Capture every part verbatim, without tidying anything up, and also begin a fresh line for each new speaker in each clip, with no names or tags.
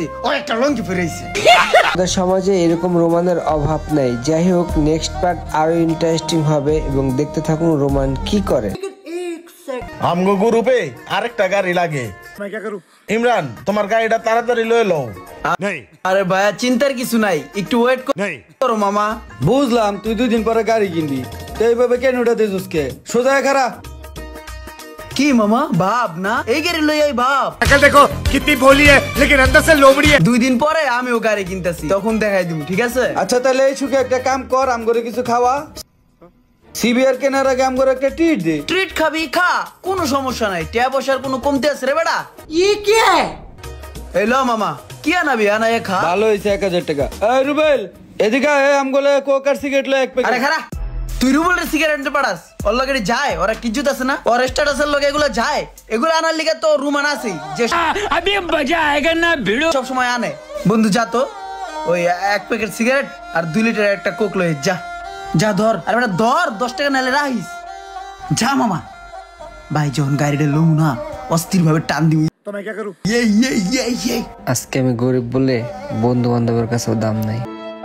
সমাজে এরকম রোমানের অভাব নাই। যাই হোক, নেক্সট পার্ট আরো ইন্টারেস্টিং হবে এবং দেখতে থাকুন রোমান কি করে।
আমগো গ্রুপে আরেকটা গাড়ি লাগে। ইমরান, তোমার গাড়িটা তাড়াতাড়ি লয়ে লও।
আরে ভাইয়া, চিন্তার কিছু নাই, একটু ওয়েট করো মামা।
বুঝলাম তুই দুই দিন পরে গাড়ি কিনবি, তো এইভাবে কেন উঠাতে জুসকে সোজা খারা
কি মামা ভাব না, এই গাড়ি লই আই ভাব।
দেখো কিতনি ভোলি है लेकिन अंदर से लोमड़ी है।
দুই দিন পরে আমিও গাড়ি কিনতেছি, তখন দেখাই দিব, ঠিক আছে?
আচ্ছা তাহলে এই সুখে একটা কাম কর, আম করে কিছু খাওয়া। সিবিআর কেনার আগে আম করে একটা ট্রিট দে।
ট্রিট খাবি খা, কোনো সমস্যা নাই, টাকা পয়সার কোনো কমতি আছে রে বেটা? ই কি এই লো মামা, কি আনাবি আনা এ খা।
ভালো হইছে এক হাজার টাকা। এই রুবেল এদিকে আয়, আম গলে কোক আর সিগারেট লো এক প্যাকেট।
আরে খারা, তুই রুবেলের সিগারেট আনতে পারাস? ওর লগে যায়, ওরা কিজুত আছে না, ওর স্ট্যাটাসের লগে এগুলো যায়, এগুলো আনার লিগে তো রুমান আছে যে আবে মজা আয়েগা না ভিডিও সব সময় আনে। বন্ধু যা তো, ওই এক প্যাকেট সিগারেট আর দুই লিটার একটা কোক লই যা, যা ধর। আরে বেটা ধর, দশ টাকা নালে রাখিস, যা মামা। ভাই যখন গাড়িটা লউ না, অস্থির ভাবে টান দিবি। তো আমি কি করু? ইয়ে ইয়ে ইয়ে ইয়ে।
আজকে আমি গরিব বলে বন্ধু বান্ধবের কাছেও দাম নাই।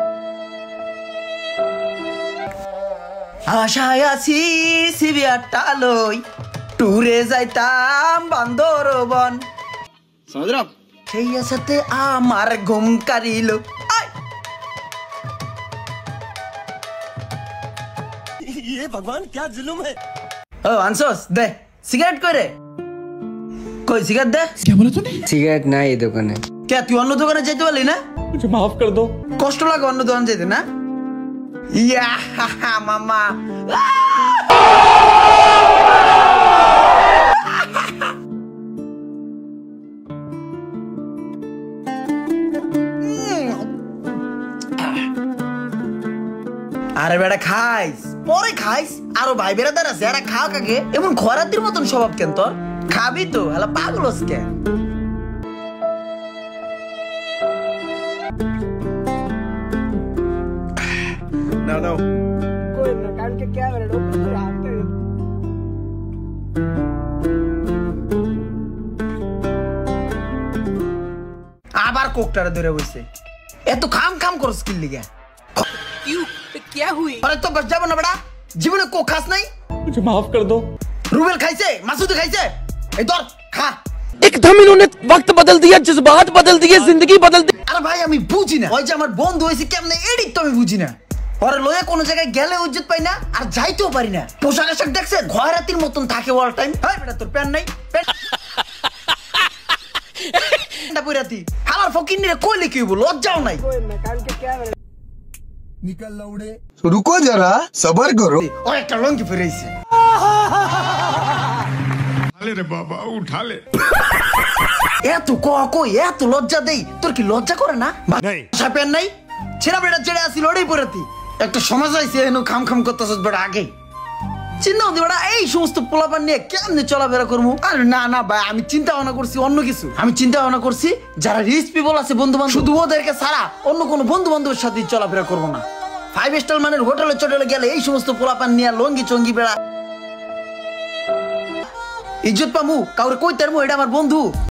আশায় আছি সিবিআরটা লই, টুরে যাইতাম বান্দরবন, সেই আসাতে আমার ঘুম কারিল। ये भगवान क्या जुलुम है। ओ आंसोस दे सिगरेट करे, कोई सिगरेट दे। क्या बोला तूने?
সিগারেট নাই এই দোকানে।
क्या तू অন্য দোকানে যেতে পারলি না?
मुझे माफ कर दो।
কষ্ট লাগে অন্য দোকানে যেতে না? ইয়া মামা, আরে বেটা খাইস, পরে খাইস, আরো ভাই বেড়াদার আছে, আরে খা কাকে এমন খরাতির মতন স্বভাব কেন তোর? খাবি তো, হ্যালো পাগল হস কেন?
না না
कोई ना काट के क्या करे डॉक्टर से आते हैं। আবার কোকটারে ধরে বসে, এত কাম কাম করছ কি লিগা? क्यों क्या हुई? আরে তো বস যাব না বড়া, জীবনে কোক খাস নাই?
मुझे माफ कर दो।
রুবেল খাইছে, মাসুদ খাইছে, এই ধর খা।
एकदम इन्होंने वक्त बदल दिया, जज्बात बदल दिए, जिंदगी बदल दी।
আরে ভাই আমি বুঝি না, ওই যে আমার বন্ধু হইছে কেমনে এডিট তো আমি বুঝি না। ওরে লয়ে কোন জায়গায় গেলে ইজ্জত পাই না, আর যাইতেও পারি না। পোশাক আশাক দেখছে খয়রাতির মতন থাকে অল টাইম। হাই বেটা তোর প্যান নাই, প্যান্টটা পইরাতি হালার ফকির নিরে কইলে কি হইব, লজ্জাও নাই।
निकल लौड़े, रुको जरा सबर करो।
ও একটা লঙ্গি ফিরাইছে।
उठा ले रे बाबा, उठा ले।
এত ক কই, এত লজ্জা দেই, তোর কি লজ্জা করে না?
নাই
প্যান নাই, ছেড়া বেটা ছেড়ে আসিল ওটাই পইরাতি। একটা সমাজ আইছে এনো খাম খাম করতেছস বেটা আগে। চিন্তা হতে বেটা এই সমস্ত পোলাপান নিয়ে কেমনে চলাফেরা করবো? আরে না না ভাই, আমি চিন্তা ভাবনা করছি অন্য কিছু। আমি চিন্তা ভাবনা করছি যারা রিচ পিপল আছে বন্ধু বান্ধব, শুধু ওদেরকে ছাড়া অন্য কোনো বন্ধু বান্ধবের সাথে চলাফেরা করবো না। ফাইভ স্টার মানের হোটেলে চটেলে গেলে এই সমস্ত পোলাপান নিয়ে লঙ্গি চঙ্গি বেড়া ইজ্জত পামু, কাউরে কই তারমু এটা আমার বন্ধু।